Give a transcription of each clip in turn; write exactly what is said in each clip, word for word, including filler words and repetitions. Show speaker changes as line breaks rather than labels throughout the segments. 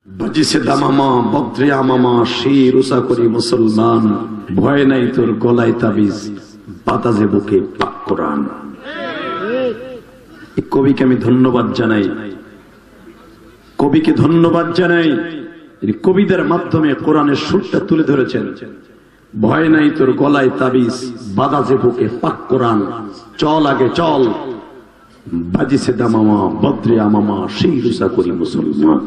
বাজিছে দামামা বদ্রিয়া মামা শির উষা করি মুসলমান, ভয় নাই তোর গলায় তাবিজ বাতাজে বুকে পাক কোরআন। এই কবিকে আমি ধন্যবাদ জানাই, কবিকে ধন্যবাদ জানাই। কবিদের মাধ্যমে কোরআনের সুরটা তুলে ধরেছেন। ভয় নাই তোর গলায় তাবিজ বাতাজে বুকে পাক কোরআন, চল আগে চল বাজিছে দামামা বদ্রিয়া মামা শির উষা করি মুসলমান।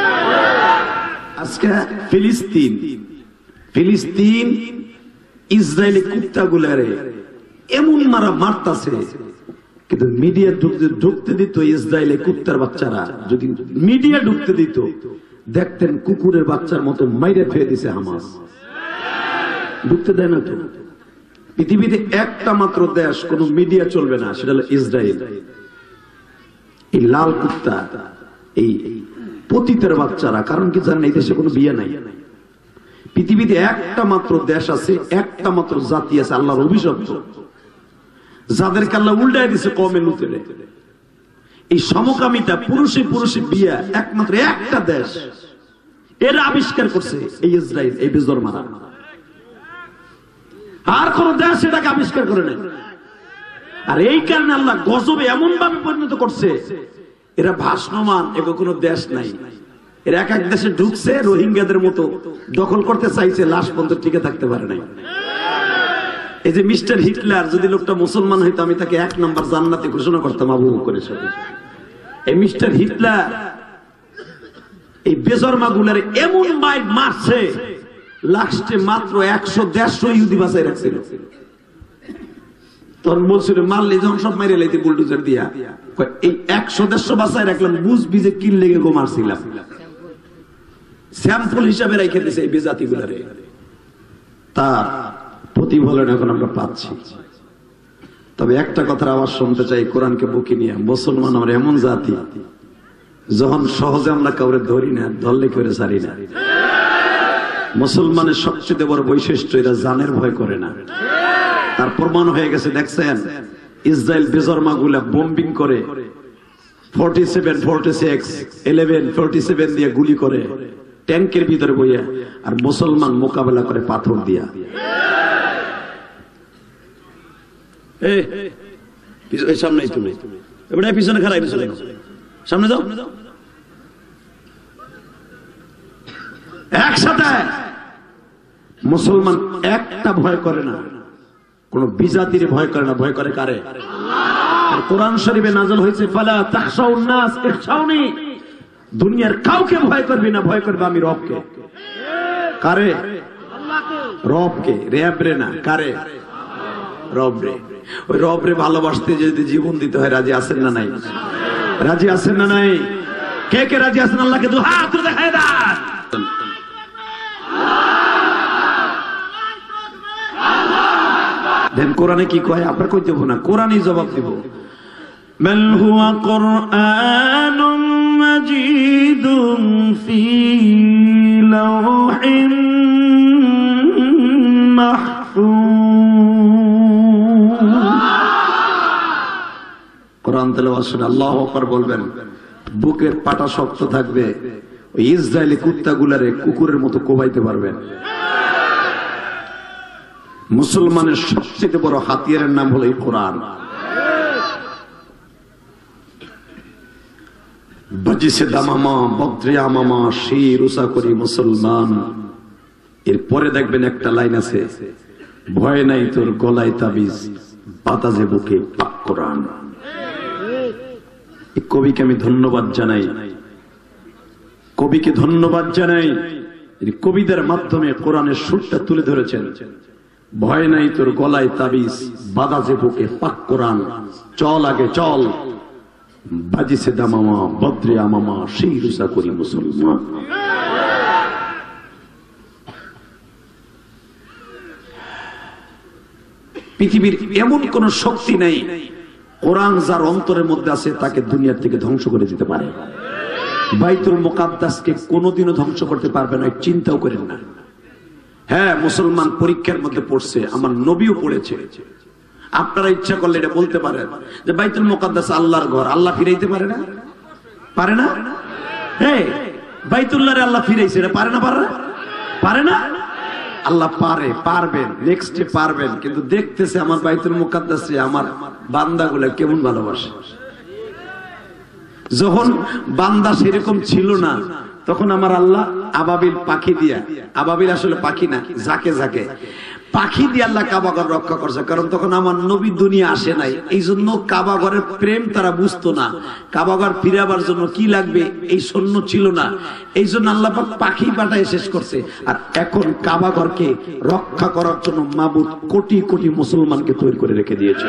আজকে ফিলিস্তিন ফিলিস্তিন ইসরায়েলি কুত্তা গুলারে এমন মারা মারতাছে, কিন্তু মিডিয়া ঢুকতে ঢুকতে দিত ইসরায়েলি কুত্তার বাচ্চারা, যদি মিডিয়া ঢুকতে দিত দেখতেন কুকুরের বাচ্চার মতো মাইরে ফেলে দিছে হামাস। ঢুকতে দেয় না তো। পৃথিবীতে একটা মাত্র দেশ কোন মিডিয়া চলবে না, সেটা হলো ইসরায়েল। এই লাল কুত্তা, এই পতিতের বাচ্চারা, কারণ কি জানেন, এই দেশে কোনো বিয়ে নাই। পৃথিবীতে একটা মাত্র দেশ আছে, একটা মাত্র জাতি আছে আল্লাহর অভিশপ্ত, যাদেরকে আল্লাহ উল্টায় দিছে কমে লুতেরে। এই সমকামিতা পুরুষে পুরুষে বিয়ে একমাত্র একটা দেশ, এরা আবিষ্কার করছে এই ইসরায়েল, এই বেজরমারা। আর কোন দেশ এটাকে আবিষ্কার করে নাই। আর এই কারণে আল্লাহ গজবে এমন ভাবে পরিণত করছে, এরা ভাসমান, এগো কোনো দেশ নাই। এরা এক এক দেশে ঢুকছে, রোহিঙ্গাদের মতো দখল করতে চাইছে, লাশ পর্যন্ত টিকে থাকতে পারে নাই। এই যে মিস্টার হিটলার, যদি লোকটা মুসলমান হইতো আমি তাকে এক নম্বর জান্নাতে ঘোষণা করতাম আবু করে। এই মিস্টার হিটলার এই বেজরমা গুলার এমন মাইট মারছে, লাস্টে মাত্র একশো দেড়শো ইহুদি বাঁচাই রাখছিল। তখন বলছিল মারলে যখন সব মেরে লাইতে বুলডোজার দিয়া, এই একশো দেড়শো বাঁচাই রাখলাম, বুঝবি যে কিল লেগে গো মারছিলাম। স্যাম্পল হিসাবে রেখে দিয়েছে এই বেজাতি গুলারে, তার প্রতিফলন এখন আমরা পাচ্ছি। তবে একটা কথার আওয়াজ শুনতে চাই, কোরআনকে বুকে নিয়ে। মুসলমান আমরা এমন জাতি, যখন সহজে আমরা কাউরে ধরি না, ধরলে কেউ ছাড়ি না। মুসলমানের সবচেয়ে বড় বৈশিষ্ট্য, এরা জানের ভয় করে না। তার প্রমাণ হয়ে গেছে, দেখছেন ইসরায়েল বেজরমা গুলা বোম্বিং করে, forty seven forty six eleven forty seven দিয়ে গুলি করে ট্যাঙ্কের ভিতরে বইয়া, আর মুসলমান মোকাবেলা করে পাথর দিয়া। সামনে তুমি এবারে পিছনে খারাপ, সামনে যাও। একসাথে মুসলমান একটা ভয় করে না, কোন বিজাতির ভয় করে না। ভয় করে কারে? কোরআন শরীফে নাযিল হয়েছে, ফালা তাখশাউন নাস ইখশাউনি, দুনিয়ার কাউকে ভয় করবি না, ভয় করবে আমি রবকে। কারে? রবকে। রব রে না, কারে? রব রে। ওই রব রে ভালোবাসতে যদি জীবন দিতে হয়, রাজি আছেন না নাই? রাজি আছেন না নাই? কে কে রাজি আছেন? আল্লাহকে দু হাত তুলে দেখায় দেন। দেন কোরআনে কি কয়, আপনার কই দেব না, কোরআনই জবাব দিব। বাল হুয়া কুরআনুম মাজিদুন ফি লাওহিন মাহফুজ। কোরআন তেলাওয়াত শুনে আল্লাহু আকবার বলবেন, বুকের পাটা শক্ত থাকবে, ওই ইসরায়েলি কুত্তাগুলারে কুকুরের মতো কোবাইতে পারবেন। মুসলমানের সবচেয়ে বড় হাতিয়ারের নাম হলো এই কোরআন। বাজিছে দামামা বদ্রিয়া মামা শির উষা করি মুসলমান। এরপরে দেখবেন একটা লাইন আছে, ভয় নাই তোর গলায় তাবিজ বাতাজে বুকে পাক কোরআন। এই কবিকে আমি ধন্যবাদ জানাই, কবিকে ধন্যবাদ জানাই। কবিদের মাধ্যমে কোরআনের সুরটা তুলে ধরেছেন। ভয় নাই তোর গলায় তাবিজ বাতাজে বুকে পাক কোরআন, চল আগে চল বাজিছে দামামা বদ্রিয়া মামা শির উষা করি মুসলমান। পৃথিবীর এমন কোন শক্তি নেই, কোরআন যার অন্তরের মধ্যে আছে তাকে দুনিয়া থেকে ধ্বংস করে দিতে পারে। বাইতুল মুকাদ্দাসকে কোনোদিনও ধ্বংস করতে পারবে না, চিন্তাও করেন না। হ্যাঁ, মুসলমান পরীক্ষার মধ্যে পড়ছে, আমার নবীও পড়েছে। আপনারা ইচ্ছা করলে এটা বলতে পারেন যে বাইতুল মুকাদ্দাস আল্লাহর ঘর, আল্লাহ ফিরাইতে পারে না? পারে না? হ্যাঁ, বাইতুল্লাহরে আল্লাহ ফিরাইছে, এটা পারে না? পারে না? পারে না? আল্লাহ পারে, পারবেন, নেক্সটে পারবেন। কিন্তু দেখতেছে আমার বাইতুল মুকাদ্দাসে আমার বান্দাগুলা কেমন ভালোবাসে। যখন বান্দা সেরকম ছিল না, তখন আমার আল্লাহ আবাবিল পাখি দিয়া, আবাবিল আসলে পাখি না, যাকে যাকে পাখি দিয়ে আল্লাহ কাবাঘর রক্ষা করছে। কারণ তখন আমার নবী দুনিয়া আসে নাই, এই জন্য কাবাঘরের প্রেম তারা বুঝতো না। কাবাঘর ফিরাবার জন্য কি লাগবে এই সৈন্য ছিল না, এই জন্য আল্লাহ পাক পাখি পাঠায় শেষ করছে। আর এখন কাবাঘরকে রক্ষা করার জন্য মাবুদ কোটি কোটি মুসলমানকে তৈরি করে রেখে দিয়েছে।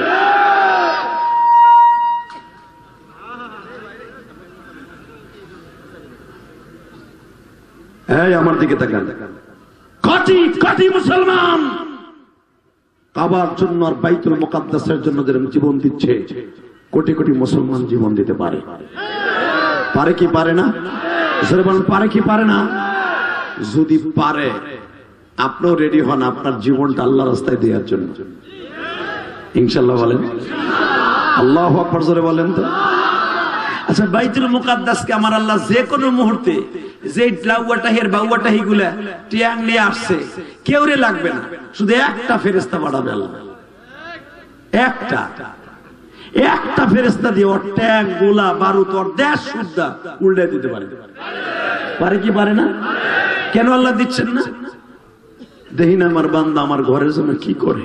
এই আমার দিকে তাকান, কোটি কোটি মুসলমান কাবার জন্য আর বাইতুল মুকাদ্দাসের জন্য যেরকম জীবন দিচ্ছে, কোটি কোটি মুসলমান জীবন দিতে পারে। পারে কি পারে না? পারে কি পারে না? যদি পারে, আপনিও রেডি হন আপনার জীবনটা আল্লাহ রাস্তায় দেওয়ার জন্য। ইনশাআল্লাহ বলেন আল্লাহু আকবার, জোরে বলেন তো। আচ্ছা, বাইতুল মুকাদ্দাসকে আমার আল্লাহ যে কোনো মুহূর্তে যে লাউয়াটাহের বাউয়াটাহি গুলা টিয়াং নিয়ে আসছে, কেউ রে লাগবে না, শুধু একটা ফেরেশতা পাঠাবে আল্লাহ। একটা একটা ফেরেশতা দিয়ে ওর ট্যাং গোলা বারুদ ওর দেশ সুদ্ধা উল্টে দিতে পারে। পারে কি পারে না? কেন আল্লাহ দিচ্ছেন না? দেখি না আমার বান্দা আমার ঘরের জন্য কি করে।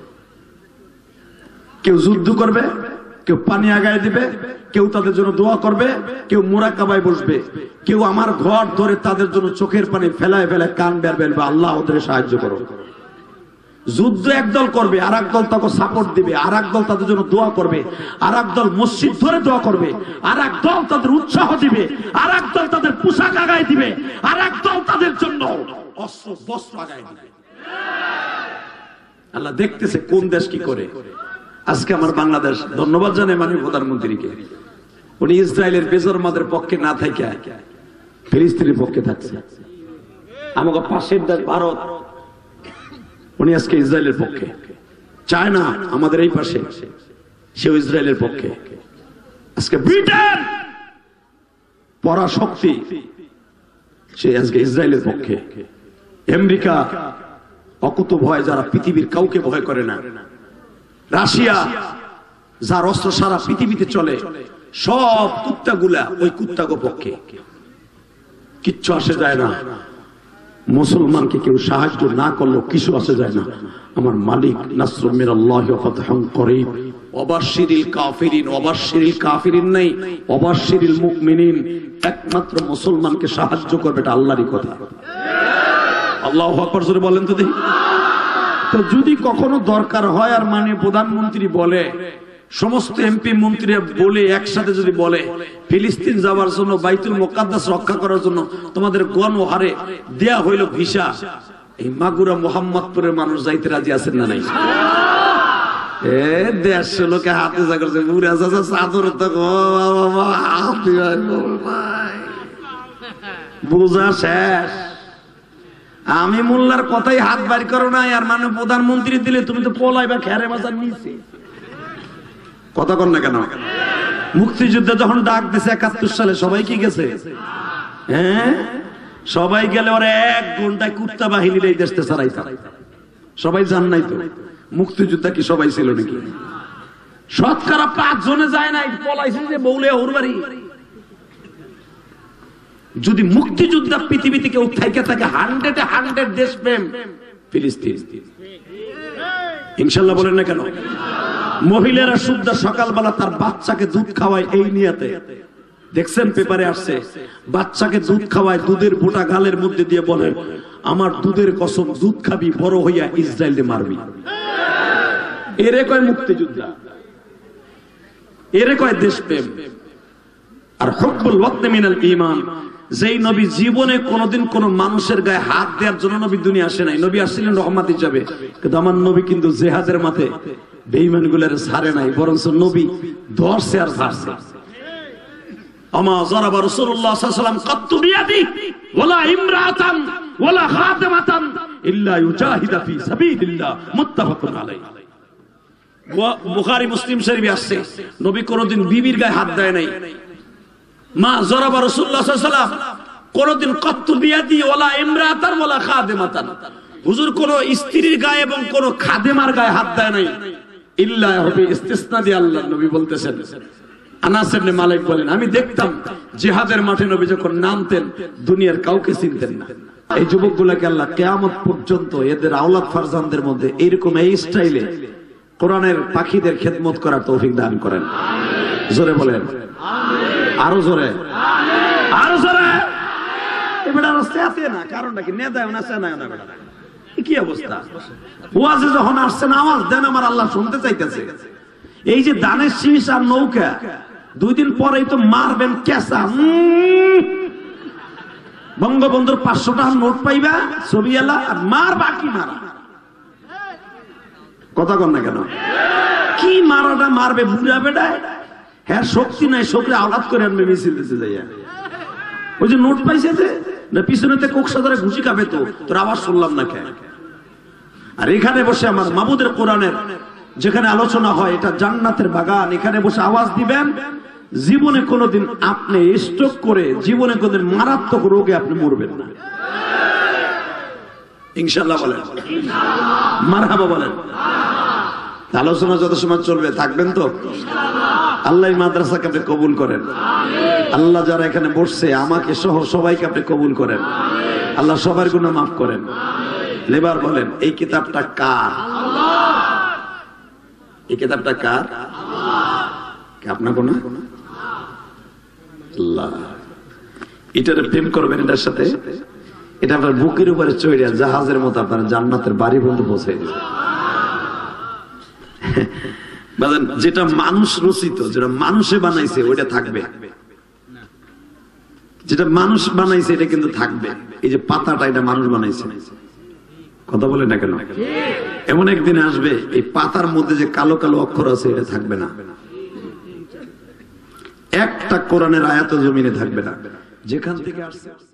কেউ যুদ্ধ করবে, কেউ পানি আগায় দিবে, কেউ তাদের জন্য দোয়া করবে, কেউ মুরাকাবায় বসবে, কেউ আমার ঘর ধরে তাদের জন্য চোখের পানি ফেলায় ফেলায় কান বের বেরবে, আল্লাহ ওদের সাহায্য করো। যুদ্ধ একদল করবে, আর একদল তাকে সাপোর্ট দিবে, আর একদল তাদের জন্য দোয়া করবে, আর একদল মসজিদ ধরে দোয়া করবে, আর একদল তাদের উৎসাহ দিবে, আর একদল তাদের পোশাক আগায় দিবে, আর একদল তাদের জন্য অস্ত্র বস্ত্র আগায় দিবে। আল্লাহ দেখতেছে কোন দেশ কি করে। আজকে আমার বাংলাদেশ ধন্যবাদ জানাই মাননীয় প্রধানমন্ত্রীকে, উনি ইসরায়েলের বেজরমাদের পক্ষে না থাকে ফিলিস্তিনের পক্ষে থাকছে। আমাকে পাশের দেশ ভারত, উনি আজকে ইসরায়েলের পক্ষে। চায়না আমাদের এই পাশে, সেও ইসরায়েলের পক্ষে। আজকে ব্রিটেন পরাশক্তি, সে আজকে ইসরায়েলের পক্ষে। আমেরিকা অকুত ভয়, যারা পৃথিবীর কাউকে ভয় করে না। রাশিয়া, যার অস্ত্র সারা পৃথিবীতে চলে, সব কুত্তাগুলা ওই কুত্তাগো পক্ষে। কিচ্ছু আসে যায় না। মুসলমানকে কেউ সাহায্য না করলেও কিছু আসে যায় না। আমার মালিক নাসরুম মিনাল্লাহি ওয়া ফাতহুন করিব, ওয়াবাশশিরিল কাফিরিন, ওয়াবাশশিরিল কাফিরিন নাই, ওয়াবাশশিরিল মুমিনিন। একমাত্র মুসলমানকে সাহায্য করবে, এটা আল্লাহরই কথা। আল্লাহু আকবার, জোরে বলেন তো দেখি। তো যদি কখনো দরকার হয় আর মাননীয় প্রধানমন্ত্রী বলে, সমস্ত এমপি মন্ত্রীরা বলে একসাথে যদি বলে ফিলিস্তিন যাওয়ার জন্য, বাইতুল মুকাদ্দাস রক্ষা করার জন্য তোমাদের গণহারে দেয়া হইল ভিসা, এই মাগুরা মোহাম্মদপুরের মানুষ যাইতে রাজি আছেন না নাই? এ দেড়শো লোকে হাতে যা করছে, বুড়া চাচা চাদর বোঝা শেষ। আমি মোল্লার কথাই হাত বাড়ি করো নাই, আর মানে প্রধানমন্ত্রী দিলে তুমি তো পলাই বা খেরে বাজার নিচে কথা কর না কেন? মুক্তিযুদ্ধে যখন ডাক দিছে একাত্তর সালে, সবাই কি গেছে? হ্যাঁ, সবাই গেলে ওরা এক ঘন্টায় কুত্তা বাহিনীর এই দেশতে ছাড়াইছে। সবাই জান নাই তো মুক্তিযোদ্ধা কি সবাই ছিল নাকি? শতকরা পাঁচ জনে যায় নাই, পলাইছে যে বৌলে ওর বাড়ি। যদি মুক্তিযোদ্ধা পৃথিবীতে কেউ থেকে থাকে হান্ড্রেডে হান্ড্রেড দেশপ্রেম ফিলিস্তিন। ইনশাল্লাহ বলেন না কেন? মহিলারা শুদ্ধ সকালবেলা তার বাচ্চাকে দুধ খাওয়ায় এই নিয়তে। দেখছেন পেপারে আসছে, বাচ্চাকে দুধ খাওয়ায়, দুধের বোটা গালের মধ্যে দিয়ে বলে আমার দুধের কসম, দুধ খাবি বড় হইয়া ইসরায়েলে মারবি। এরে কয় মুক্তিযোদ্ধা, এরে কয় দেশপ্রেম। আর হুব্বুল ওয়াতনি মিনাল ঈমান, যেই নবী জীবনে কোনোদিন কোন মানুষের গায়ে হাত দেওয়ার জন্য নবী দুনিয়া আসে নাই। নবী আসছিলেন রহমত হিসাবে, কিন্তু আমার নবী কিন্তু জিহাদের মাঠে বেঈমান গুলার ছাড়ে নাই, বরঞ্চ নবী ধরছে আর ছাড়ছে। আমা যারাবা রাসূলুল্লাহ সাল্লাল্লাহু আলাইহি ওয়াসাল্লাম কাত্তু বিয়াদি ওয়ালা ইমরাতান ওয়ালা খাতিমাতান ইল্লা ইউজাহিদা ফি সাবিলিল্লাহ, মুত্তাফাকুন আলাইহি। বুখারী মুসলিম শরীফে আসছে, নবী কোনোদিন বিবির গায়ে হাত দেয় নাই। মা যারাবা রাসূলুল্লাহ সাল্লাল্লাহু আলাইহি ওয়াসাল্লাম কোনদিন কত্তু বিয়াদি ওয়ালা ইমরাতান ওয়ালা খাদেমাতান, হুজুর কোন স্ত্রীর গায়ে এবং কোন খাদেমার গায়ে হাত দেয় নাই, ইল্লা হবে ইস্তিসনা দিয়ে আল্লাহর নবী বলতেছেন। আনাস ইবনে মালিক বলেন, আমি দেখতাম জিহাদের মাঠে নবী যখন নামতেন দুনিয়ার কাউকে চিনতেন না। এই যুবকগুলোকে আল্লাহ কিয়ামত পর্যন্ত এদের আওলাদ ফারজানদের মধ্যে এরকম এই স্টাইলে কোরআনের পাখিদের খেদমত করার তৌফিক দান করেন। জোরে বলেন আমিন, আরো জোরে আমিন, আরো জোরে। এবারে রাস্তা আছে না, কারণটা কি নেতা না না না বেটা কি অবস্থা? ওয়াজে যখন আসছেন আওয়াজ দেন, আমার আল্লাহ শুনতে চাইতেছে। এই যে দানের শীষ আর নৌকা, দুই দিন পরেই তো মারবেন কেসা। বঙ্গবন্ধুর পাঁচশো টাকার নোট পাইবা ছবি এলা আর মার বাকি মারা। কথা কন না কেন? কি মারাটা মারবে বুড়া বেটায়? হ্যাঁ শক্তি নাই, শক্তি আওলাদ করে আনবে মিছিল দিতে যাইয়া। ওই যে নোট পাইছে যে না পিছনেতে কোকসা ধরে ঘুষি খাবে, তো তোর আওয়াজ শুনলাম না কেন? আর এখানে বসে আমার মাবুদের কোরআনের যেখানে আলোচনা হয়, এটা জান্নাতের বাগান, এখানে বসে আওয়াজ দিবেন। জীবনে কোনোদিন আপনি স্ট্রোক করে, জীবনে কোনোদিন মারাত্মক রোগে আপনি মরবেন না, ইনশাআল্লাহ বলেন, মারহাবা বলেন। আলোচনা যত সময় চলবে থাকবেন তো? আল্লাহ মাদ্রাসাকে আপনি কবুল করেন, আল্লাহ যারা এখানে বসছে আমাকে সহ সবাইকে আপনি কবুল করেন, আল্লাহ সবার গুনাহ মাফ করেন। লেবার বলেন, এই কিতাবটা কার? এই কিতাবটা কার? আপনার কোন? আল্লাহ। এটার প্রেম করবেন এটার সাথে, এটা আপনার বুকের উপরে চড়িয়া জাহাজের মতো আপনার জান্নাতের বাড়ি পর্যন্ত পৌঁছে দিবে। যেটা মানুষ রচিত, যেটা মানুষে বানাইছে ওইটা থাকবে, যেটা মানুষ বানাইছে এটা কিন্তু থাকবে। এই যে পাতাটা এটা মানুষ বানাইছে, কথা বলে না কেন? এমন একদিন আসবে এই পাতার মধ্যে যে কালো কালো অক্ষর আছে এটা থাকবে না, একটা কোরআনের আয়াত জমিনে থাকবে না, যেখান থেকে আসছে।